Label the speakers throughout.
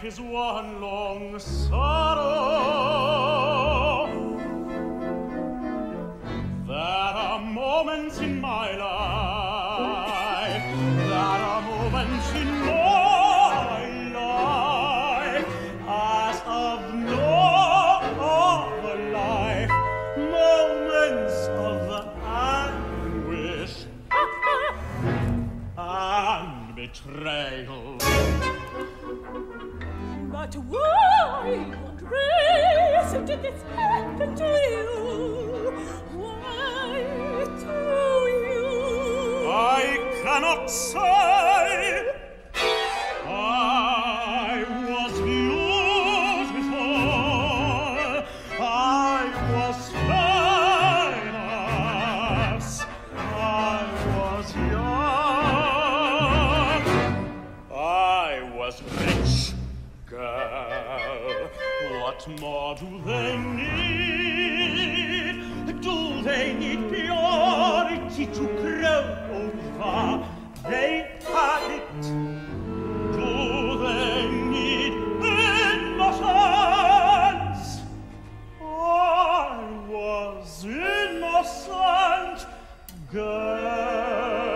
Speaker 1: is one long sorrow. There are moments in my life, there are moments in my life, as of no other life, moments of anguish and betrayal.
Speaker 2: But why, Andres, did this happen to you? Why to you?
Speaker 1: I cannot say. I was beautiful. I was famous. I was young. I was rich. Girl, what more do they need? Do they need purity to grow over? They have it. Do they need innocence? I was innocent, girl.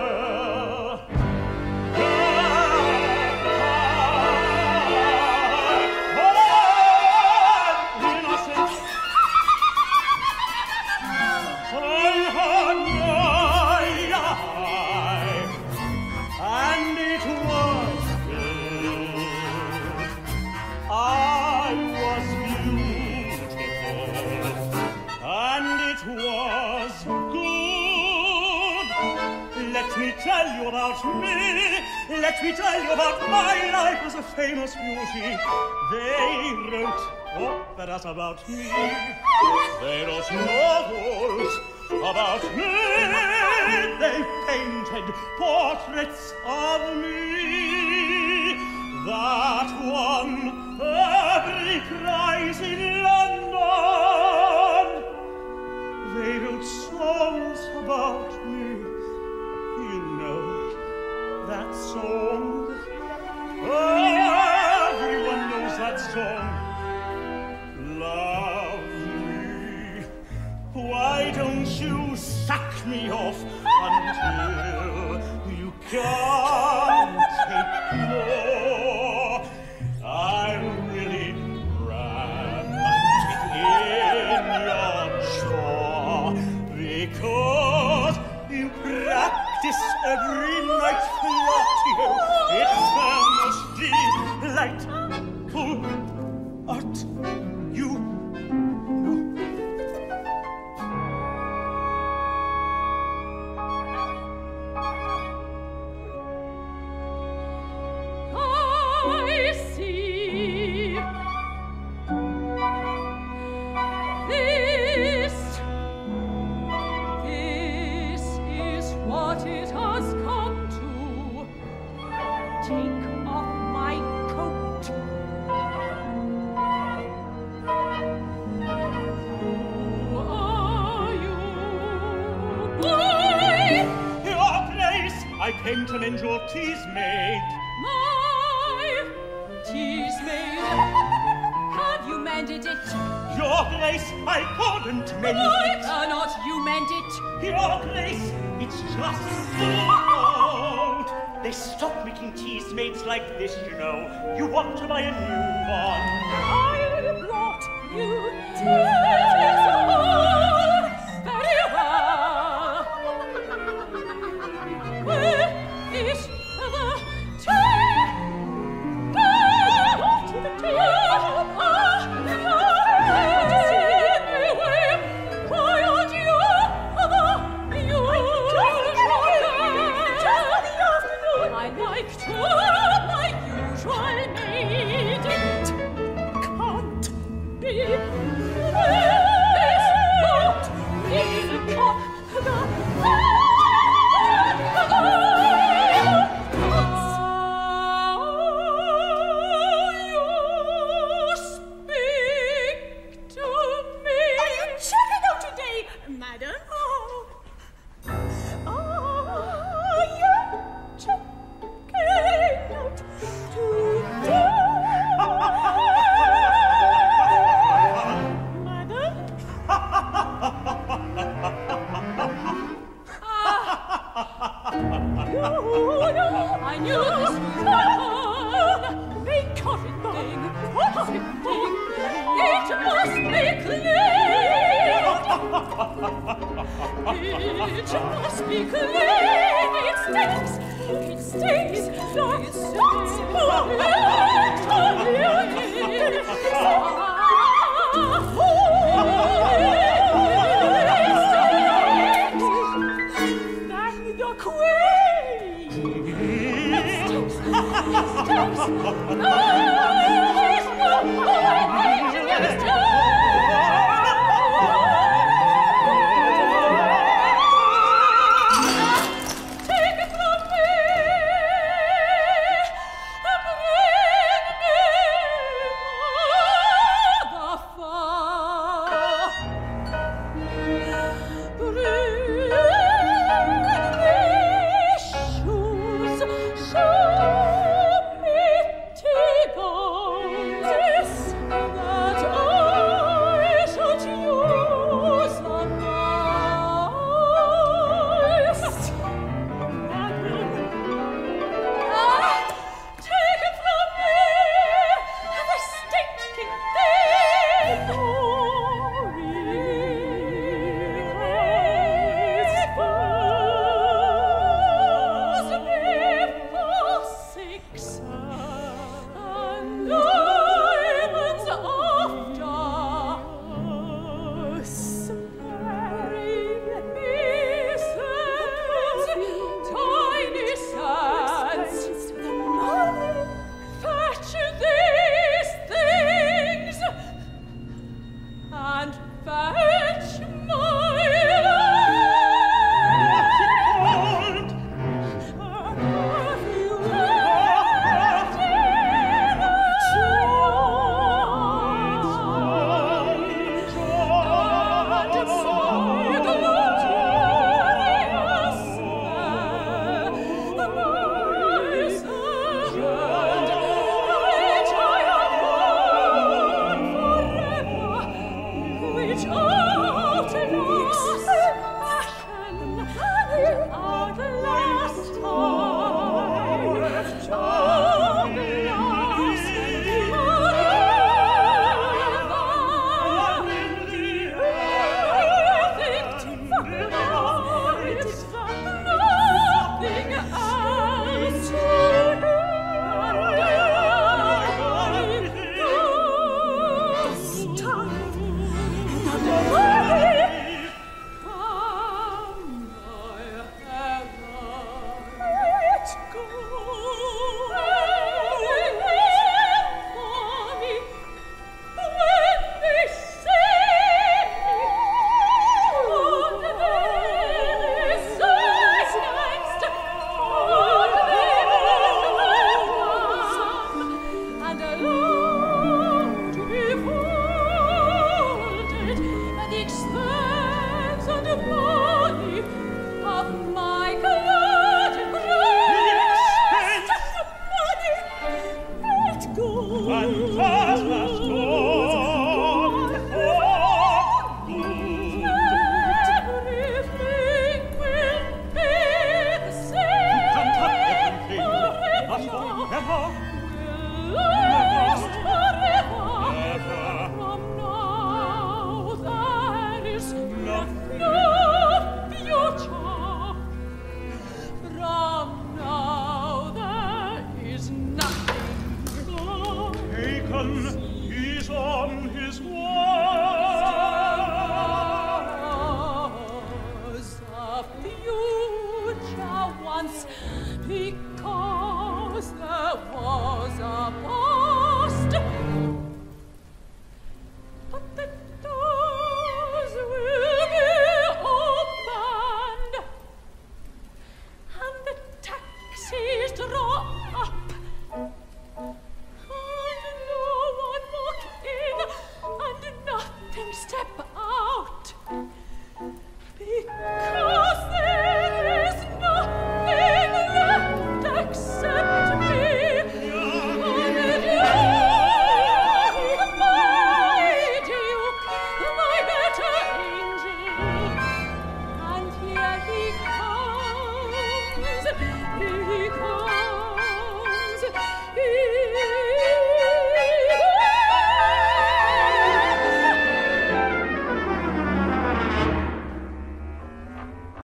Speaker 1: Let me tell you about my life as a famous beauty. They wrote operas about me. They wrote novels about me. They painted portraits of me that won every prize in London. They wrote songs about me. That song, everyone knows that song. Love me, why don't you suck me off until you can't take more? I'm really wrapped in your jaw because you practice every night. It's the most delightful art you know.
Speaker 2: I see this is what it has come to. Take off my coat. Who are you, boy?
Speaker 1: Your place, I came to mend your teasmade.
Speaker 2: My teasmade? Have you mended it?
Speaker 1: Your place, I couldn't mend
Speaker 2: Why
Speaker 1: it.
Speaker 2: cannot you mend it?
Speaker 1: Your place, it's just so old. They stopped making teasmades like this, you know. You want to buy a new one.
Speaker 2: I brought you teasmades. Oh, very well. Where is the tea? Go to the tea. I like to my usual maid. It can't be this not in you speak to me.
Speaker 3: Are you checking out today, madam?
Speaker 2: You're checking out today. must be clean. It must be clean. It stinks. It stinks. It stinks. Oh,